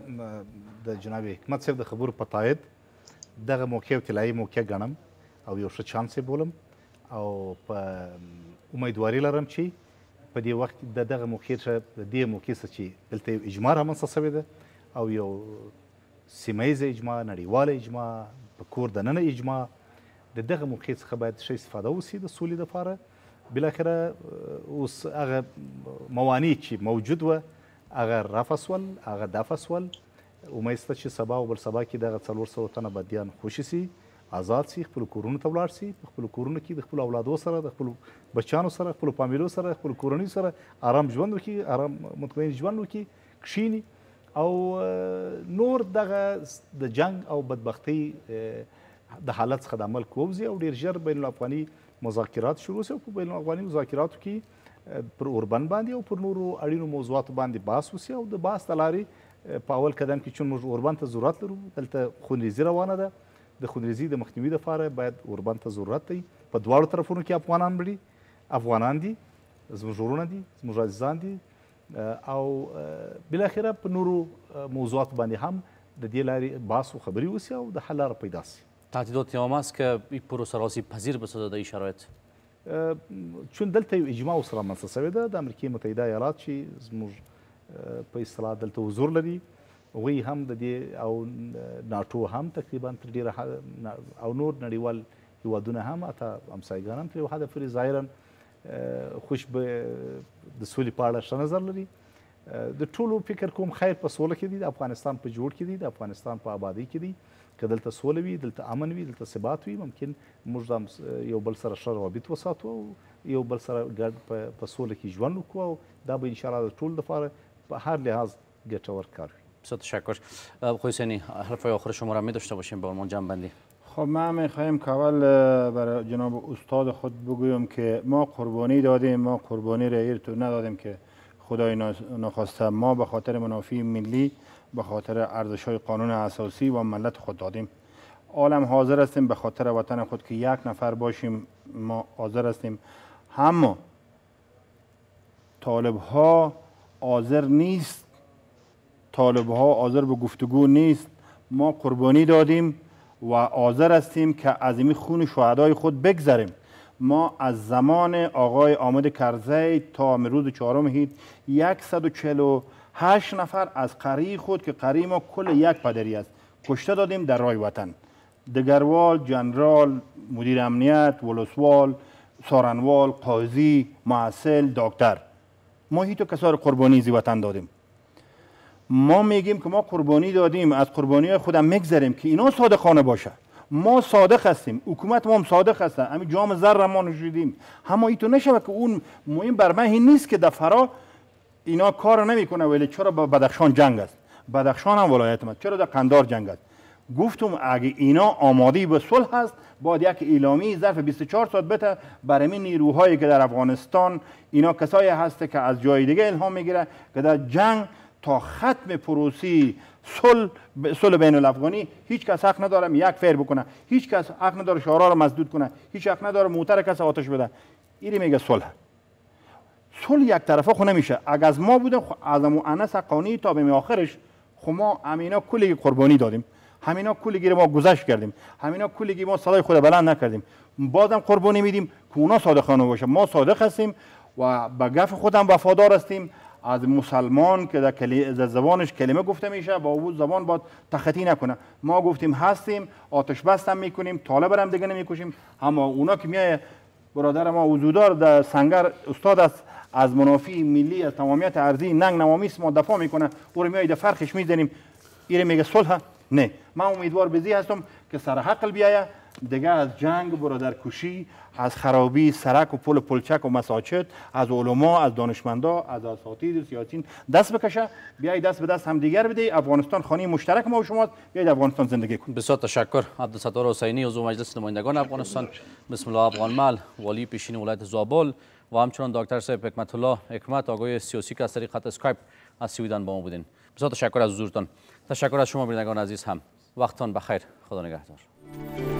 د جناب حکمت صاحب د خبرو په تایید دغه موقع طلایي موقع ګڼم او یو ښه چانس یې بولم او په امیدواري لرم چې په دې وخت د دغه موقع څخه د دې موقع څخه چې دلته یو اجماع رامنځته شوې ده او یو سیمه ییزه اجماع، نړیواله اجماع، په کور دننه اجماع، د دغه موقع څخه باید ښه استفاده وشي د سولې دپاره. بالاخره اوس هغه موانع چې موجود وه هغه رفع سول، هغه دفع سول. امید شته چې سبا او بل سبا کې دغه 400 تنه بندیان خوشي سي، آزاد سي، خپلو کورونو ته ولاړ سي، په خپلو کورونو کې د خپلو اولادو سره، د خپلو بچیانو سره، خپلو فامیلو سره، خپلو کورنیو سره آرام ژوند وکړي، آرام مطمئن ژوند وکړي، کښېني او نور دغه د جنګ او بدبختۍ د حالت څخه د عمل کووځي او ډېر ژر بین الافغاني مذاکرات شروع شي او په بین الافغاني مذاکراتو کې پر اوربند باندې او پر نورو اړینو موضوعاتو باندې بحث وشي او د بحث د لارې په اول قدم کې چون موږ اوربند ته ضرورت لرو، دلته خونریزي روانه ده، د خونریزي د مخنیوي لپاره باید اوربند ته ضرورت دی. په دواړو طرفونو کې افغانان دي، زموږ ورونه دي، زموږ عزیزان دي او بالاخره په نورو موضوعاتو باندې هم د دې لارې بحث و خبرې وشي او د حل لاره پیدا شي. تهدیدات هم است که این پروسه راستی پذیر بشه در این شرایط؟ چون دلته یو اجماع سره رامنځته شوې ده د امریکې متحده ایالات چې زموږ په اصطلاح دلته حضور لري، هغوی هم د دې او ناټو هم تقریبا تر ډېره او نور نړیوال هیوادونه هم حتی همسایګان هم تر یو حده پورې ظاهرا خوش به د سولې په اړه ښه نظر لري. د ټولو فکر کوم خیر په سوله کې دی، د افغانستان په جوړ کې دی، د افغانستان په آبادی کې دی. که دلته سوله وي، دلته امن وي، دلته ثبات وي، ممکن موږ یو بل سره ښه روابط وساتو او یو بل سره ګډ په سوله کې ژوند وکړو او دا به انشاءالله د ټولو لپاره په هر لحاظ ګټور کار وي. بسیار تشکر. حسینی، حرف آخر شما را می داشته باشیم به عنوان جنبندی. خب من میخوایم که اول برای جناب استاد خود بگویم که ما قربانی دادیم، ما قربانی را تو ندادیم که خدای نخواسته، ما به خاطر منافع ملی، به خاطر ارزش‌های قانون اساسی و ملت خود دادیم. عالم حاضر هستیم به خاطر وطن خود که یک نفر باشیم، ما حاضر هستیم. اما طالب ها حاضر نیست، طالب ها حاضر به گفتگو نیست. ما قربانی دادیم و حاضر هستیم که از این خون شهدای خود بگذریم. ما از زمان آقای آمد کرزی تا امروز 4 هیت 148 نفر از قری خود که قری ما کل یک پدری است کشته دادیم در راه وطن. دگروال، جنرال، مدیر امنیت، ولسوال، سارنوال، قاضی، معسل، دکتر، ما هیچ کسا رو قربانی زی وطن دادیم. ما میگیم که ما قربانی دادیم، از قربانی خودم میگذریم که اینا صادقانه باشه. ما صادق هستیم، حکومت ما هم صادق هستن، همین جام زر ما نشیدیم. اما این تو نشوه که اون مهم بر من این نیست که در فرا اینا کار نمیکنه، ولی چرا با بدخشان جنگ است، بدخشان هم ولایت ما، چرا در قندار جنگ است. گفتم اگه اینا آماده به صلح هست، باید یک اعلامی ظرف 24 ساعت بده برای نیروهایی که در افغانستان، اینا کسایی هست که از جای دیگه الهام میگیره که در جنگ تا ختم پروسی صلح بین الافغانی هیچ کس حق نداره یک فیر بکنه، هیچ کس حق نداره شورا رو مسدود کنه، هیچ حق نداره موتر کس آتش بده. این میگه صلح. صلح یک طرفه خو نمیشه. اگه از ما بودم از انس حقانی تا به آخرش خو ما همینا کلی قربانی دادیم، همینا کلی ما گذشت کردیم، همینا کلی ما صدای خود بلند نکردیم. بازم قربانی میدیم که اونا صادقانه باشه. ما صادق هستیم و به گف خودم وفادار هستیم. از مسلمان که در زبانش کلمه گفته میشه با اون زبان باید تخطی نکنه. ما گفتیم هستیم، آتش بس هم میکنیم، طالب هم دیگه نمیکشیم. اما اونا که میای برادر ما وجودار در سنگر استاد است، از منافع ملی، از تمامیت ارضی ننگ نوامیس ما دفاع میکنه، او رو میای در فرقش میزنیم. این میگه صلح. نه، من امیدوار بزی هستم که سر حقل بیایه دیگه، از جنگ، برادر کشی، از خرابی سرک و پل پلچک و مساجد، از علما، از دانشمندا، از اساتید سیاسیین دست بکشه، بیای دست به دست هم دیگر بده. افغانستان خانه مشترک ما و شماست، بیاید افغانستان زندگی کنید. بسیار تشکر. عبدالستار حسینی، عضو مجلس نمایندگان افغانستان، بسم الله افغانمل، والی پیشین ولایت زابل و همچنان دکتر صاحب حکمت الله حکمت، آگوی سیاسی که از طریق خط اسکایپ از سویدن با ما بودین. بسیار تشکر از حضورتان. تشکر از شما بینندگان عزیز هم. وقتتان بخیر. خدا نگهدار.